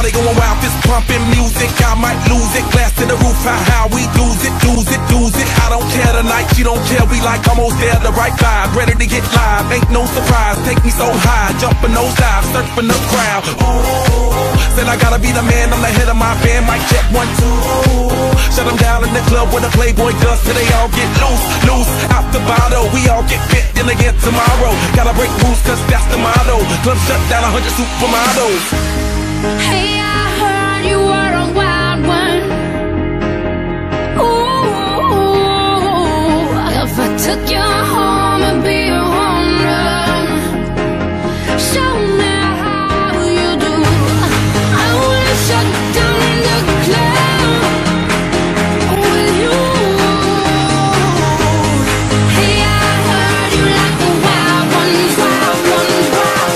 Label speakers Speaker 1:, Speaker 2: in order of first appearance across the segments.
Speaker 1: party going wild, fist pumping music. I might lose it, glass to the roof, how we lose it, lose it, lose it. I don't care tonight, she don't care, we like almost there, the right vibe. Ready to get live, ain't no surprise. Take me so high, jumping those dives, surfing the crowd. Ooh, said I gotta be the man, I'm the head of my band. Mic check 1, 2. Shut them down in the club where the Playboy does, till they all get loose, loose. Out the bottle, we all get fit in again tomorrow. Gotta break rules, cause that's the motto. Club shut down, 100 supermodels.
Speaker 2: Hey, I heard you were a wild one. Ooh, if I took you home and be a home run, show me how you do. I wanna shut down the club with you. Hey, I heard you like the wild ones, wild ones, wild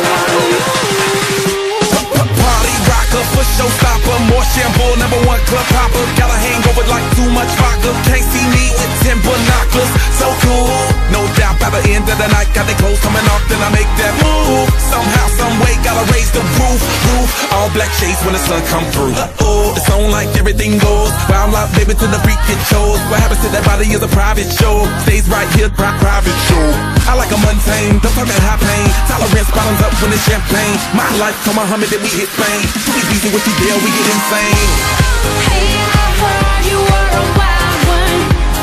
Speaker 2: ones.
Speaker 1: Party rocker, for showstopper, more shampoo, #1 club hopper. Got a hangover like too much vodka. Can't see me with 10 binoculars. So cool, no doubt by the end of the night. Got the clothes coming off, then I make that move. Somehow, some way, gotta raise the roof, roof. All black shades when the sun come through. Oh, it's on like everything goes. Wild out, baby, to the freak it shows. What happens to that body is a private show. Stays right here, private show. I like a mundane, don't talk that high pain. Tolerance bottoms up when it's champagne. My life, come Muhammad, then we hit Spain. We easy with you, deal, we get insane.
Speaker 2: Hey, I heard you were a wild one.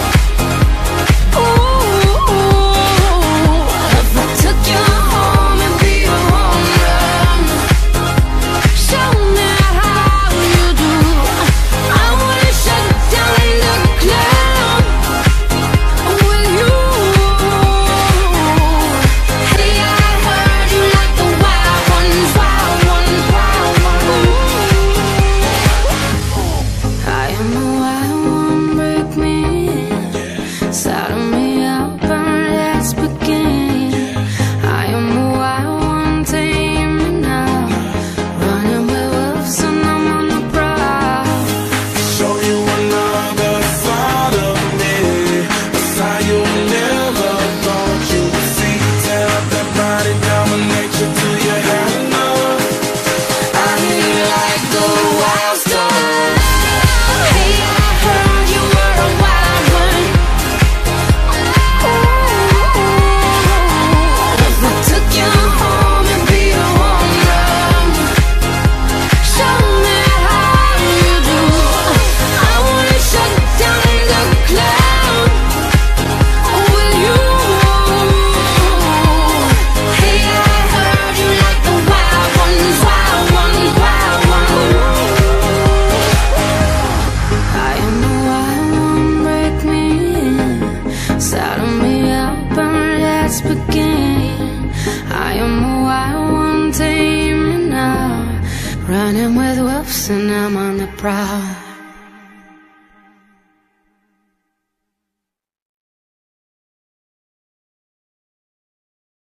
Speaker 2: Ooh, if I took you home and be a home run, show me how you do. I wanna shut down the club with you. Hey, I heard you like the wild ones, wild ones, wild ones. I am the wild one, break me in, saddle me up and let's begin. I am the wild one, tame me now, running with wolves and I'm on the prowl.
Speaker 1: Show you another side of me, a side you never thought you would see. Tear up that body, dominate you till you had enough.
Speaker 2: I hear you like the wild star. Hey, I heard you were a wild one. Ooh, if I took you home and be a home run, show me how you do. I wanna shut down the club with you. Hey, I heard you like the wild ones, wild ones, wild ones. I am the wild one, break me in, saddle me up and let's begin. I am the wild one, tame me now, running with wolves and I'm on the prowl.